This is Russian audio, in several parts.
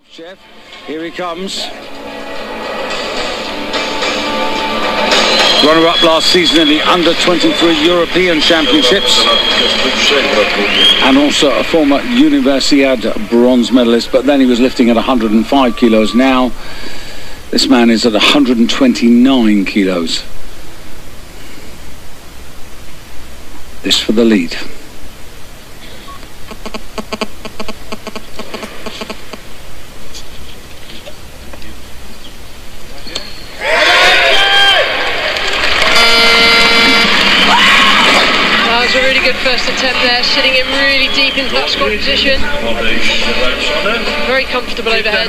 Chef, here he comes. Runner-up last season in the Under-23 European Championships, and also a former Universiade bronze medalist, but then he was lifting at 105 kilos. Now this man is at 129 kilos. This for the lead. That was a really good first attempt there, sitting him really deep into that squat position. Very comfortable overhead.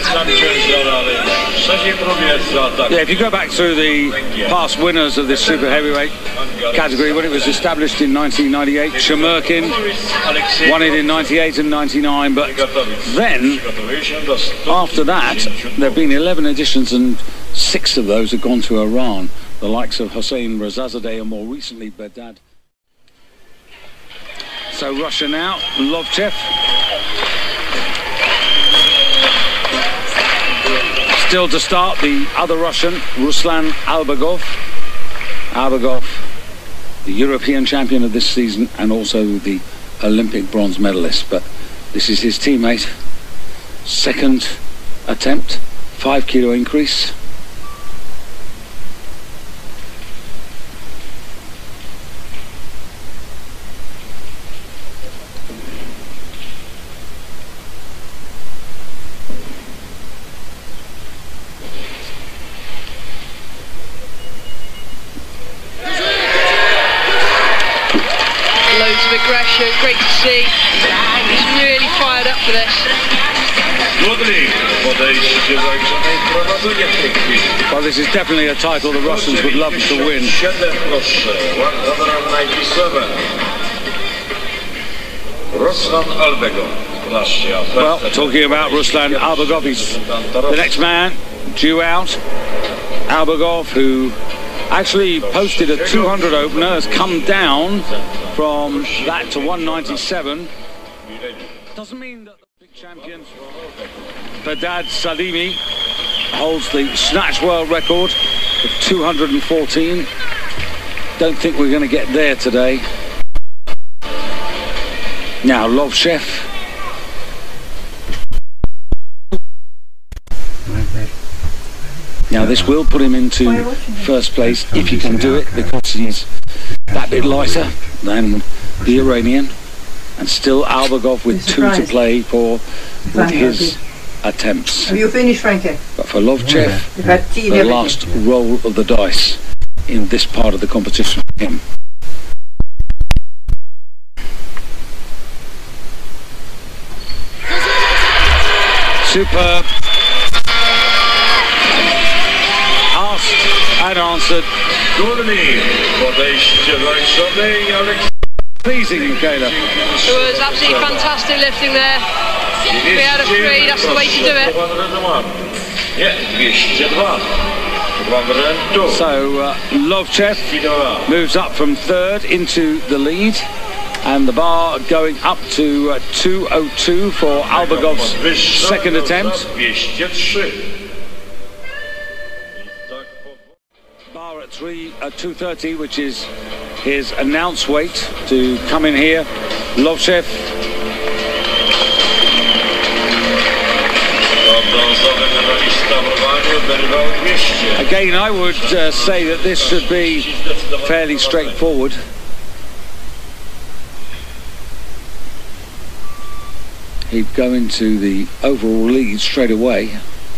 Yeah, if you go back through the past winners of this super heavyweight category, when it was established in 1998, Shemerkin won it in 98 and 99, but then after that there have been 11 editions and 6 of those have gone to Iran, the likes of Hossein Rezazadeh and more recently Bedad. So Russia now, Lovchev. Still to start, the other Russian, Ruslan Albagov. Albagov, the European champion of this season and also the Olympic bronze medalist. But this is his teammate. Second attempt, 5 kilo increase. Loads of aggression, great to see. He's really fired up for this. Well, this is definitely a title the Russians would love to win. Well, talking about Ruslan Albagov, he's the next man due out. Albagov, who actually posted a 200 opener, has come down from that to 197. Doesn't mean that the big champion Bedad Salimi holds the snatch world record of 214. Don't think we're going to get there today. Now Lovchev. Now this will put him into first place if he can do it, because he's that bit lighter than the Iranian, and still Albagov with 2 to play for with his attempts. Have you finished, Frankie? But for Lovchev, the last roll of the dice in this part of the competition for him. Superb. Asked and answered. Pleasing, Michaela. It was absolutely fantastic lifting there. 3 out of 3, that's the way to do it. So Lovchev moves up from 3rd into the lead, and the bar going up to 202 for Albagov's second attempt. Bar at 230, which is his announced weight to come in here. Lovchev. Again, I would say that this should be fairly straightforward. He'd go into the overall lead straight away.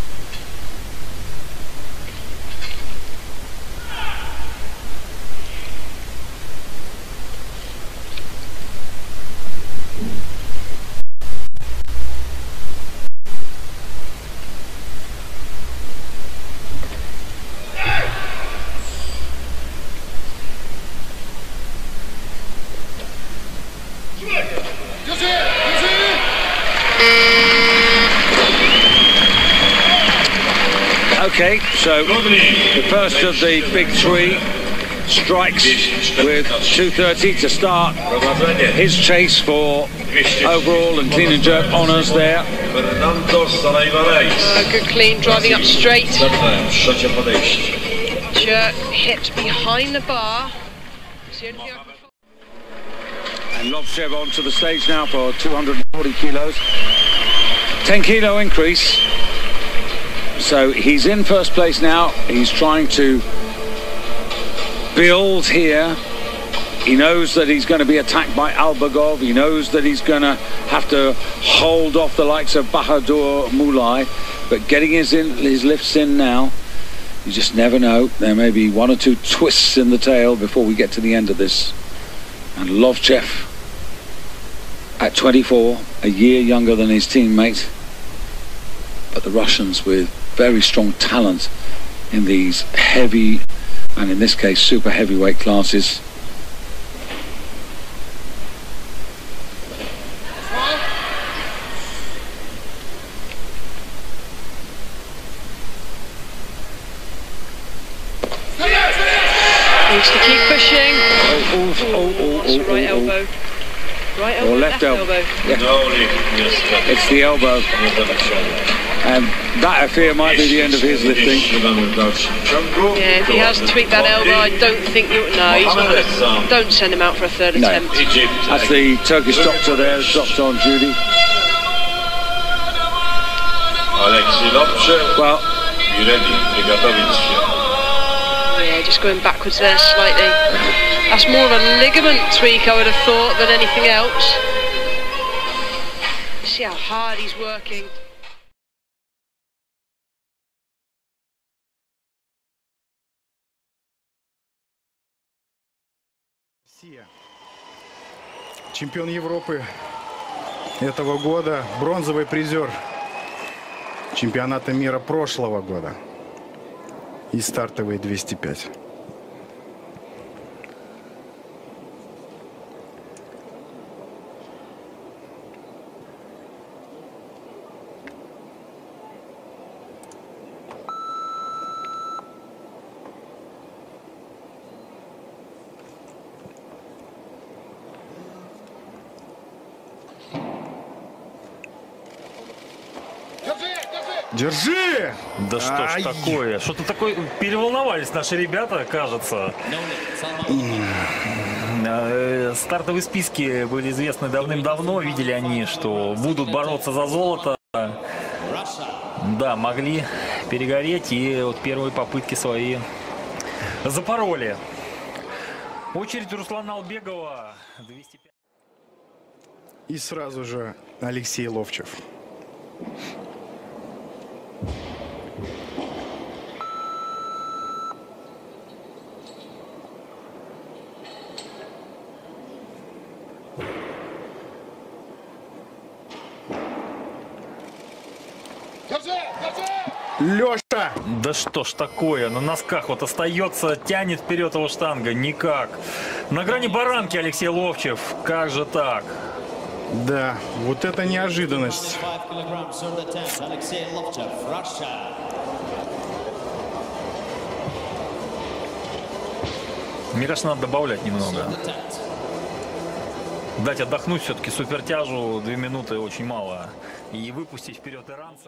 Okay, so the first of the big 3 strikes with 230 to start his chase for overall and clean and jerk honours there. Good clean, driving up straight. Jerk hit behind the bar. And Lovchev onto the stage now for 240 kilos. 10 kilo increase. So he's in first place now. He's trying to build here. He knows that he's going to be attacked by Albagov. He knows that he's going to have to hold off the likes of Bahadur Mulai. But getting his lifts in now, you just never know. There may be one or two twists in the tail before we get to the end of this. And Lovchev, at 24, a year younger than his teammate. But the Russians with very strong talent in these heavy, and in this case, super heavyweight classes. Needs to keep pushing. Right elbow. Right elbow, or left elbow. Yeah. It's the elbow. And that, I fear, might be the end of his lifting. Yeah, if he has tweaked that elbow, I don't think you... No, he's not. Don't send him out for a third attempt. That's the Turkish doctor there, Dr. on duty. Well, yeah, just going backwards there slightly. That's more of a ligament tweak, I would have thought, than anything else. See how hard he's working. Чемпион Европы этого года, бронзовый призер чемпионата мира прошлого года и стартовые 205. Держи! Да что ж такое? Что-то такое... Переволновались наши ребята, кажется. Стартовые списки были известны давным-давно. Видели они, что будут бороться за золото. Да, могли перегореть. И вот первые попытки свои запороли. Очередь Руслана Албегова. 205. И сразу же Алексей Ловчев. Леша! Да что ж такое, на носках вот остается, тянет вперед его штанга, никак. На грани баранки Алексей Ловчев, как же так? Да, вот это неожиданность. Мне кажется, надо добавлять немного. Дать отдохнуть все-таки супертяжу, 2 минуты очень мало. И выпустить вперед иранца.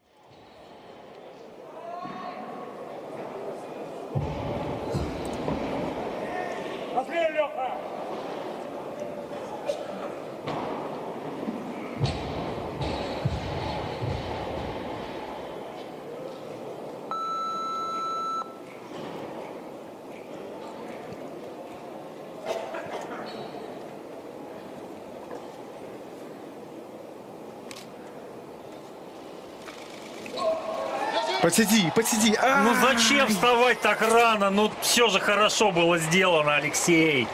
Подсиди, подсиди. Ну зачем вставать так рано? Ну все же хорошо было сделано, Алексей.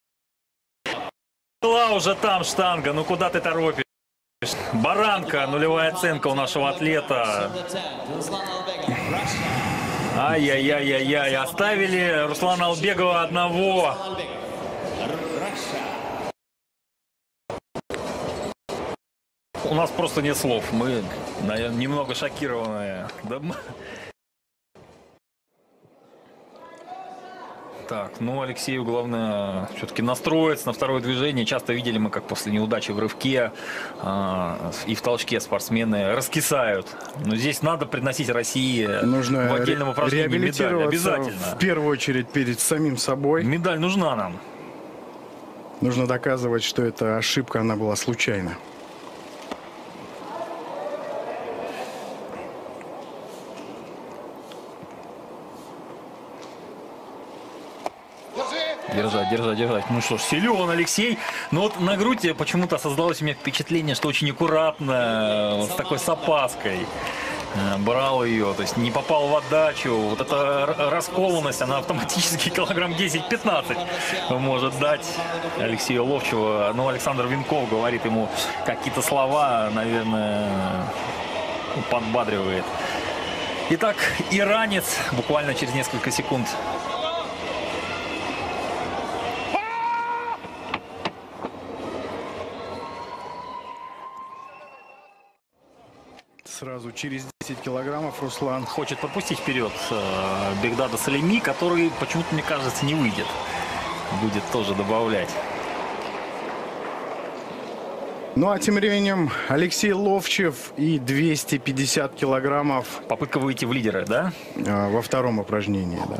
Была уже там штанга, ну куда ты торопишь? Баранка, нулевая оценка у нашего атлета. Ай-яй-яй-яй-яй, оставили Руслана Албегова одного. У нас просто нет слов, мы, наверное, немного шокированные. Да... Так, ну Алексею главное все-таки настроиться на второе движение. Часто видели мы, как после неудачи в рывке и в толчке спортсмены раскисают. Но здесь надо приносить России Нужно в отдельном упражнении медаль. Обязательно. В первую очередь перед самим собой. Медаль нужна нам. Нужно доказывать, что эта ошибка, она была случайна. Держать, держать, держать. Ну что ж, силен Алексей. Но вот на грудь почему-то создалось у меня впечатление, что очень аккуратно, вот с такой с опаской брал ее. То есть не попал в отдачу. Вот эта раскованность, она автоматически килограмм 10-15 может дать Алексею Ловчеву. Ну, Александр Венков говорит ему какие-то слова, наверное, подбадривает. Итак, иранец буквально через несколько секунд. Сразу через 10 килограммов Руслан Хочет пропустить вперед Бигдада Салими, который почему-то, мне кажется, не выйдет. Будет тоже добавлять. Ну а тем временем Алексей Ловчев и 250 килограммов Попытка выйти в лидеры, да? во втором упражнении, да.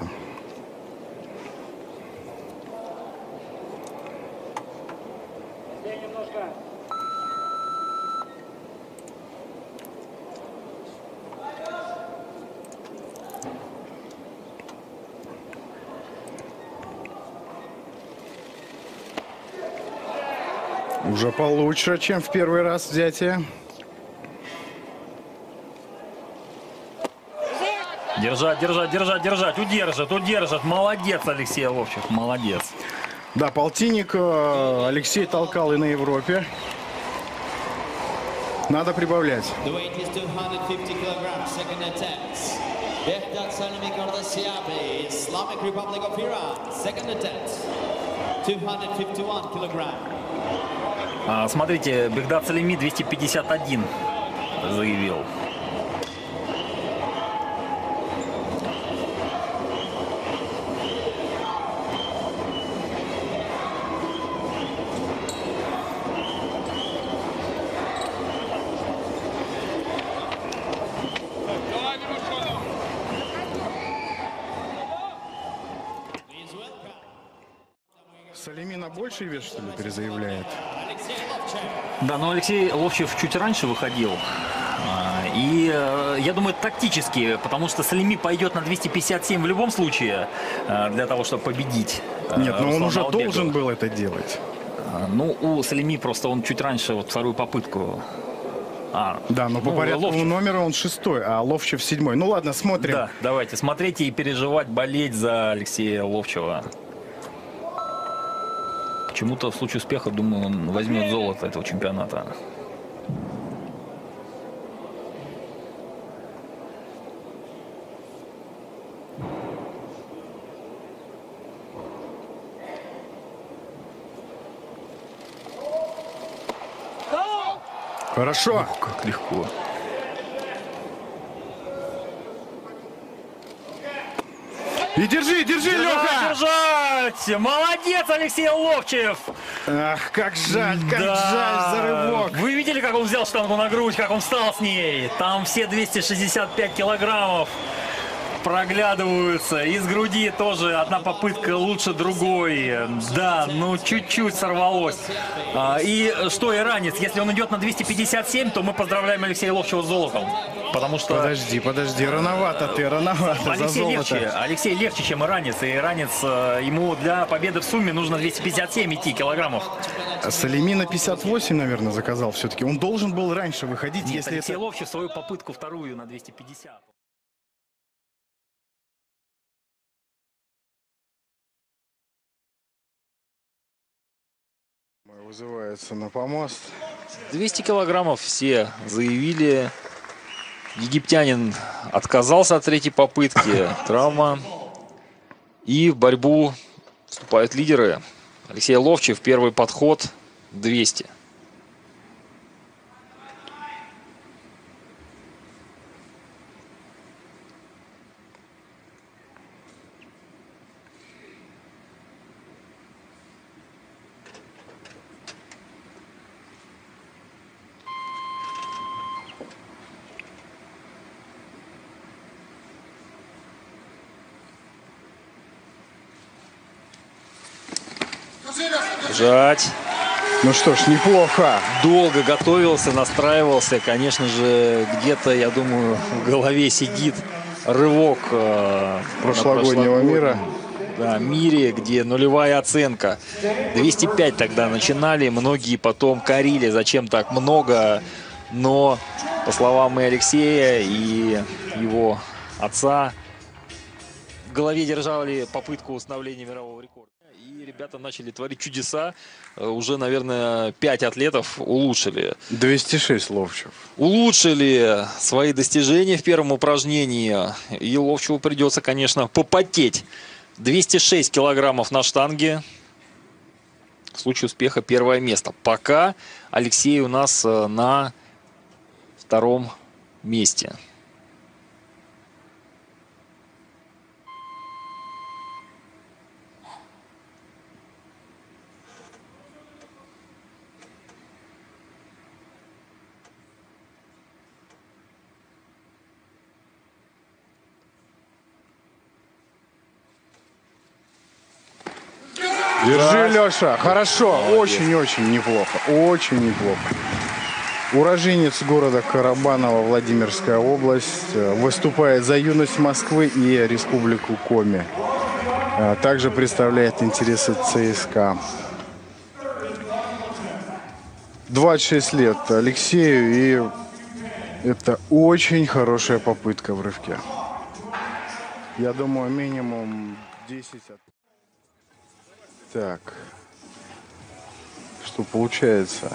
Уже получше, чем в первый раз взятие. Держать, держать, держать, держать. Удержит, удержит. Молодец, Алексей Ловчев, молодец. Да, полтинник Алексей толкал и на Европе. Надо прибавлять. The weight is 250 kilograms. Second attempt. Behdat Salimi Kardashiabi, Islamic Republic of Iran. Second attempt. 251 kilogram. Смотрите, Бигдад Салими 251 заявил. Салими на больший вес, что ли, перезаявляет? Да, но Алексей Ловчев чуть раньше выходил. И я думаю, тактически, потому что Салими пойдет на 257 в любом случае, для того, чтобы победить. Нет, но он Руслана уже Албекова. должен был это делать. Ну, у Салими просто он чуть раньше вот вторую попытку. Да, но по порядку Ловчев. номера он 6-й, а Ловчев 7-й. Ну ладно, смотрим. Да, давайте, смотрите и переживать, болеть за Алексея Ловчева. Почему-то в случае успеха, думаю, он возьмет золото этого чемпионата. Хорошо. Как легко. И держи, держи, Леха! Держать! Молодец, Алексей Ловчев! Ах, как жаль за рывок. Вы видели, как он взял штангу на грудь, как он встал с ней? Там все 265 килограммов проглядываются. Из груди тоже одна попытка лучше другой. Да, ну чуть-чуть сорвалось. И что, иранец, если он идет на 257, то мы поздравляем Алексея Ловчева с золотом. Потому что... Подожди, рановато ты, рановато за Алексей золото. легче, Алексей легче, чем иранец. И иранец, ему для победы в сумме нужно 257 идти килограммов. Салими на 58, наверное, заказал все-таки. Он должен был раньше выходить, Нет, если Алексей это... Ловчев свою попытку вторую на 250. Вызывается на помост. 200 килограммов все заявили. Египтянин отказался от третьей попытки. Травма. И в борьбу вступают лидеры. Алексей Ловчев, первый подход 200. Бежать. Ну что ж, неплохо. Долго готовился, настраивался. Конечно же, где-то, я думаю, в голове сидит рывок Прошлогоднего мира. Да, мире, где нулевая оценка. 205 тогда начинали. Многие потом корили, зачем так много. Но, по словам и Алексея, и его отца, в голове держали попытку установления мирового рекорда. И ребята начали творить чудеса. Уже, наверное, 5 атлетов улучшили. 206 Ловчев. Улучшили свои достижения в первом упражнении. И Ловчеву придется, конечно, попотеть. 206 килограммов на штанге. В случае успеха первое место. Пока Алексей у нас на втором месте. Держи, Леша. Хорошо. Очень-очень неплохо. Очень неплохо. Уроженец города Карабаново, Владимирская область. Выступает за юность Москвы и Республику Коми. Также представляет интересы ЦСКА. 26 лет Алексею, и это очень хорошая попытка в рывке. Я думаю, минимум 10. Так, что получается?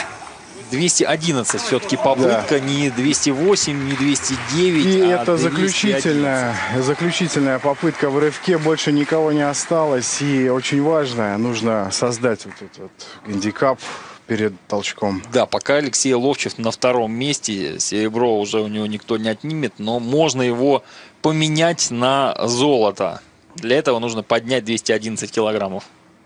211 все-таки попытка, не 208, не 209. И а это 211. заключительная попытка в рывке. Больше никого не осталось. И очень важно, нужно создать вот этот вот гандикап перед толчком. Да, пока Алексей Ловчев на втором месте. Серебро уже у него никто не отнимет, но можно его поменять на золото. Для этого нужно поднять 211 килограммов.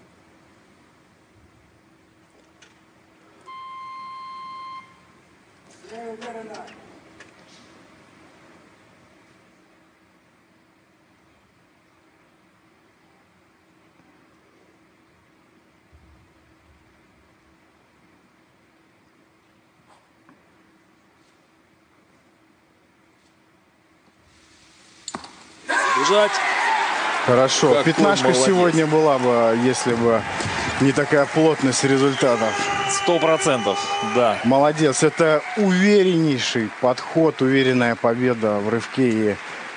Бежать. Хорошо. Какой Пятнашка молодец. сегодня была бы, если бы не такая плотность результатов. 100%, да. Молодец. Это увереннейший подход, уверенная победа в рывке. И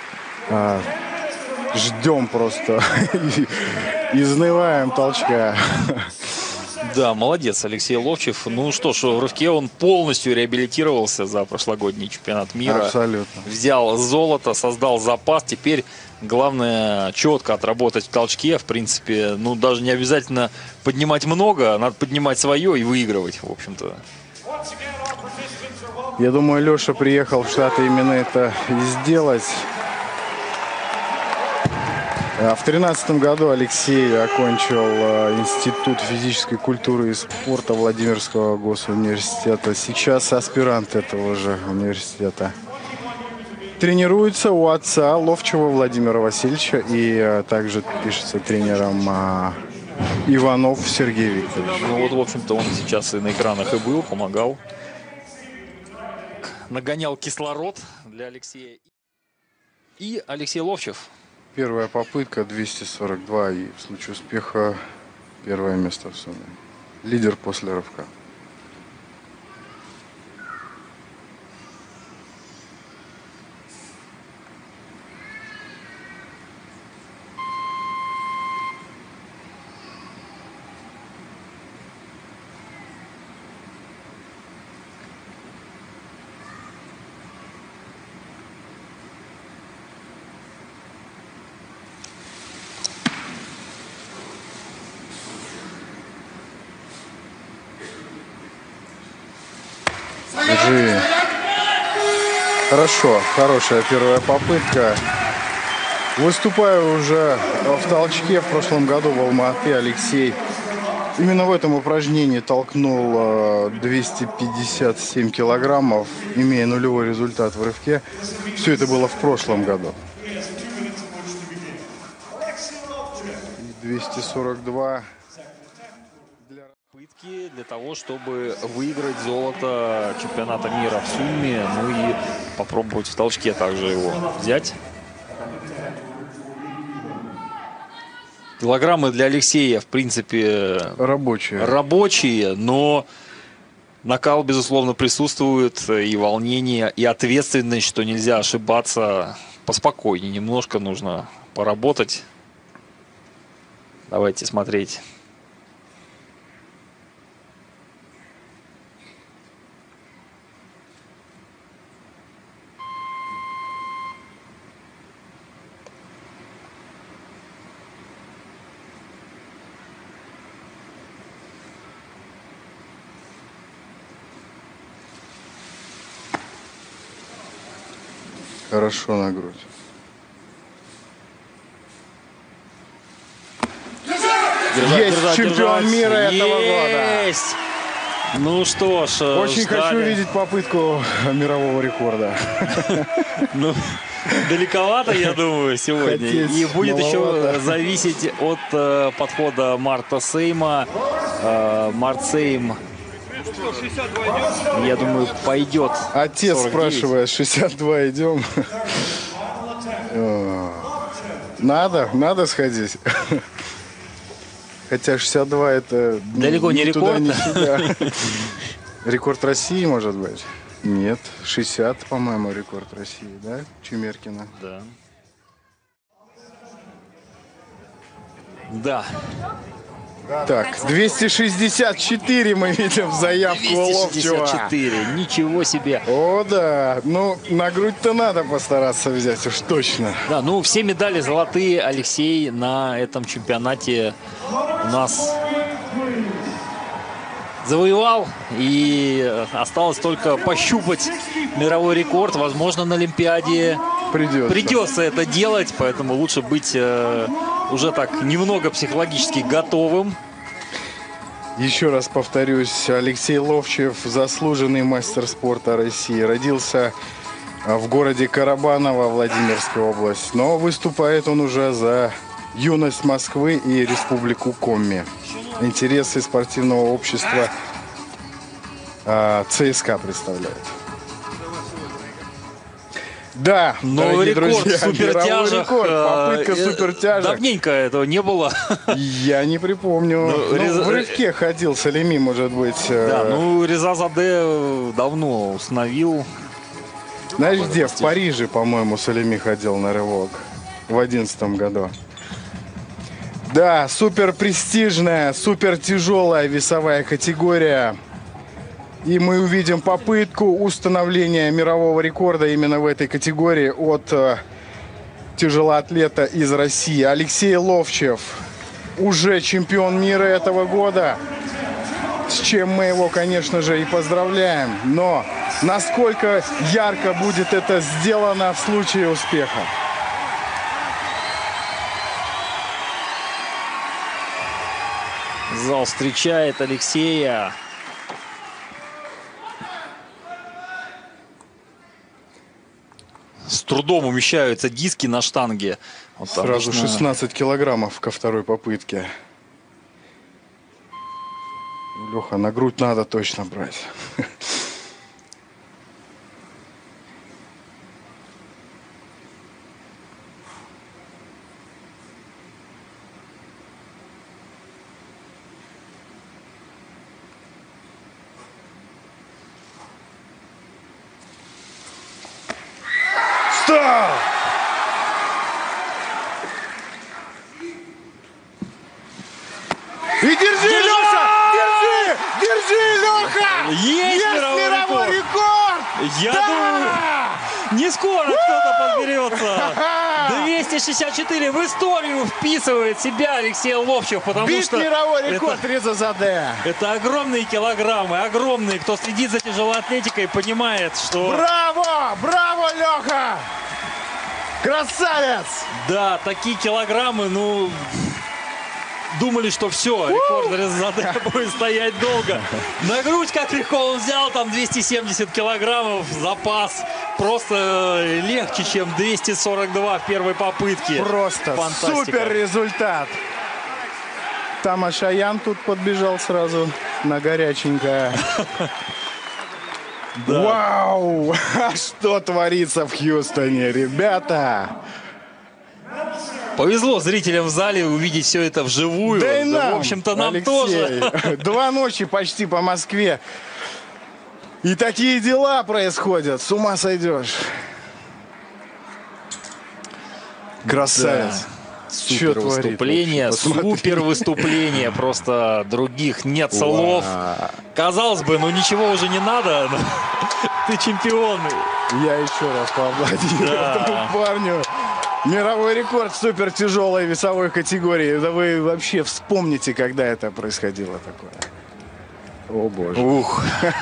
ждем просто. Изнываем толчка. Да, молодец Алексей Ловчев. Ну что ж, в рывке он полностью реабилитировался за прошлогодний чемпионат мира. Абсолютно. Взял золото, создал запас. Теперь главное четко отработать в толчке. В принципе, ну даже не обязательно поднимать много, надо поднимать свое и выигрывать, в общем-то. Я думаю, Леша приехал в Штаты именно это и сделать. В 2013 году Алексей окончил Институт физической культуры и спорта Владимирского госуниверситета. Сейчас аспирант этого же университета. Тренируется у отца Ловчева Владимира Васильевича и также пишется тренером Иванов Сергей Викторович. Ну вот, в общем-то, он сейчас и на экранах и был, помогал. Нагонял кислород для Алексея. И Алексей Ловчев. Первая попытка 242 и в случае успеха первое место в сумме. Лидер после рывка. Держи. Хорошо, хорошая первая попытка. Выступаю уже в толчке. В прошлом году в Алма-Ате Алексей именно в этом упражнении толкнул 257 килограммов, имея нулевой результат в рывке. Все это было в прошлом году. 242. Попытки для того, чтобы выиграть золото чемпионата мира в сумме, ну и попробовать в толчке также его взять. Килограммы для Алексея, в принципе, рабочие, но накал, безусловно, присутствует, и волнение, и ответственность, что нельзя ошибаться. Поспокойнее немножко нужно поработать. Давайте смотреть. Хорошо на грудь. Есть чемпион мира этого года. Ну что ж, очень хочу видеть попытку мирового рекорда. Ну, далековато, я думаю, сегодня. И будет еще зависеть от подхода Марта Сейма. Март Сейм, я думаю, пойдет. Отец 49. Спрашивает, 62 идем. Надо сходить. Хотя 62 это далеко не рекорд. Ни сюда. Рекорд России, может быть? Нет, 60, по-моему, рекорд России, да? Чумеркина. Да. Да. Так, 264 мы видим заявку 264, Ловчева. Ничего себе. О, да. Ну, на грудь-то надо постараться взять, уж точно. Да, ну все медали золотые Алексей на этом чемпионате у нас завоевал. И осталось только пощупать мировой рекорд. Возможно, на Олимпиаде придется это делать. Поэтому лучше быть уже так немного психологически готовым. Еще раз повторюсь, Алексей Ловчев, заслуженный мастер спорта России. Родился в городе Карабаново, Владимирская область. Но выступает он уже за юность Москвы и Республику Коми. Интересы спортивного общества ЦСКА представляет. Да, новый рекорд, друзья, супертяжах. Попытка супертяжек. Давненько этого не было. Я не припомню. В рывке ходил Салими, может быть. Да, ну Реза Заде давно установил. Знаешь где? В Париже, по-моему, Салими ходил на рывок в 2011 году. Да, супер престижная, супер тяжелая весовая категория. И мы увидим попытку установления мирового рекорда именно в этой категории от тяжелоатлета из России. Алексей Ловчев, уже чемпион мира этого года, с чем мы его, конечно же, и поздравляем. Но насколько ярко будет это сделано в случае успеха? Зал встречает Алексея. С трудом умещаются диски на штанге. Вот сразу 16 килограммов ко второй попытке. Леха, на грудь надо точно брать. И держи, Леха! Держи, Леха! Есть мировой рекорд! Я думаю, не скоро кто-то подберется. 264 в историю вписывает себя Алексей Ловчев, потому что мировой рекорд Реза Заде. Это огромные килограммы, огромные. Кто следит за тяжелой атлетикой, понимает, что... Браво! Браво, Леха! Красавец! Да, такие килограммы, ну... Думали, что все, рекорд Реза Заде будет стоять долго. На грудь как легко он взял, там 270 килограммов, запас. Просто легче, чем 242 в первой попытке. Просто фантастика. Супер результат. Тамашаян тут подбежал сразу на горяченькое. Вау! Что творится в Хьюстоне, ребята? Повезло зрителям в зале увидеть все это вживую. Да и нам, в общем-то, нам Алексей. тоже. 2 ночи почти по Москве. И такие дела происходят. С ума сойдешь. Красавец. Чё Супер творит выступление, вообще? Посмотри. супер выступление. Просто других нет слов. Казалось бы, ну ничего уже не надо. Ты чемпион. Я еще раз поаплодирую этому парню. Мировой рекорд в супер тяжелой весовой категории. Да вы вообще вспомните, когда это происходило такое. О боже. Ух.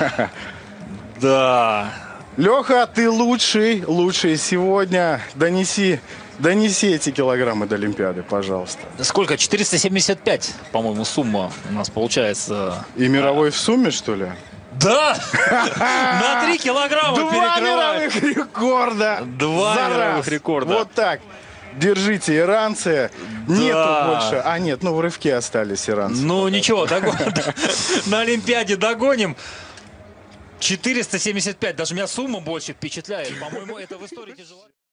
Да. Леха, ты лучший сегодня. Донеси эти килограммы до Олимпиады, пожалуйста. Сколько? 475, по-моему, сумма у нас получается. И мировой в сумме, что ли? Да! На 3 килограмма 2 перекрывает. мировых рекорда! 2 за мировых раз. рекорда. Вот так. Держите, иранцы. Нету больше. А, нет, ну в рывке остались иранцы. Ну ничего, на Олимпиаде догоним. 475, даже меня сумма больше впечатляет. По-моему, это в истории тяжело.